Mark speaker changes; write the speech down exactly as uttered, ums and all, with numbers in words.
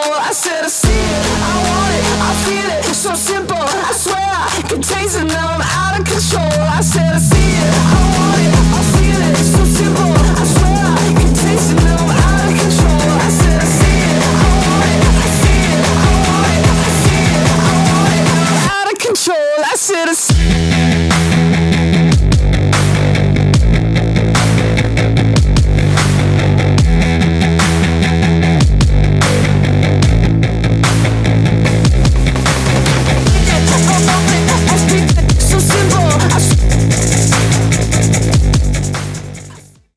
Speaker 1: I said I see it, I want it, I feel it. So simple, I swear I can taste the night.